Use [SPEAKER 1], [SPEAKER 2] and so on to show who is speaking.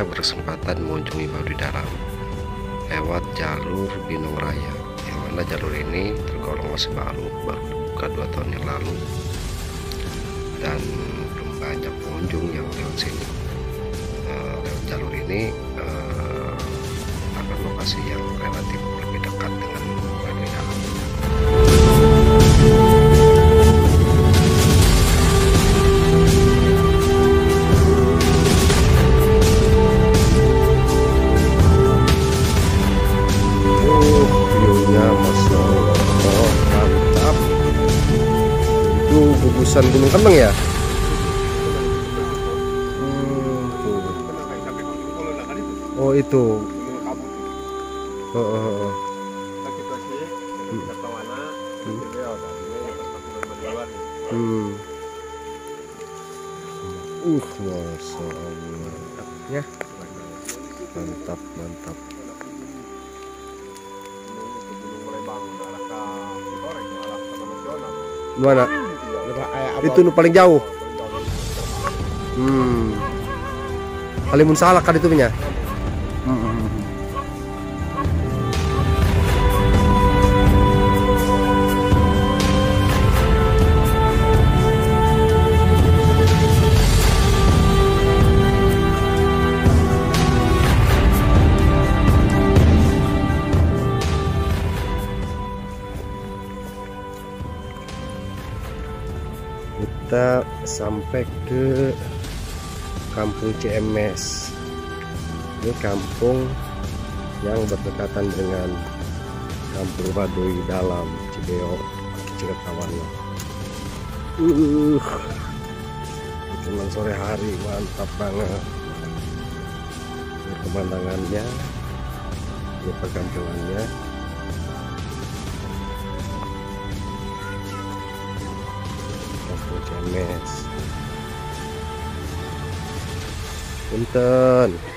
[SPEAKER 1] berkesempatan mengunjungi Baduy Dalam lewat jalur Binong Raya, yang mana jalur ini tergolong masih baru buka 2 tahun yang lalu, dan belum banyak pengunjung yang lewat sini. Lewat jalur ini akan lokasi yang relatif lebih dekat dengan Baduy Dalam. View-nya Masya Allah, mantap. Itu gugusan Gunung Keneng ya? Oh itu. Masya Allah ya, mantap mantap. Mana? Itu paling jauh. Kalimun Salak kan itu punya. Kita sampai ke Kampung CMS. Ini kampung yang berdekatan dengan Kampung Baduy Dalam, Cibeok, Ciketawana. Cuman sore hari, mantap banget. Ini pemandangannya, ini perkampungannya. CMS. Punten.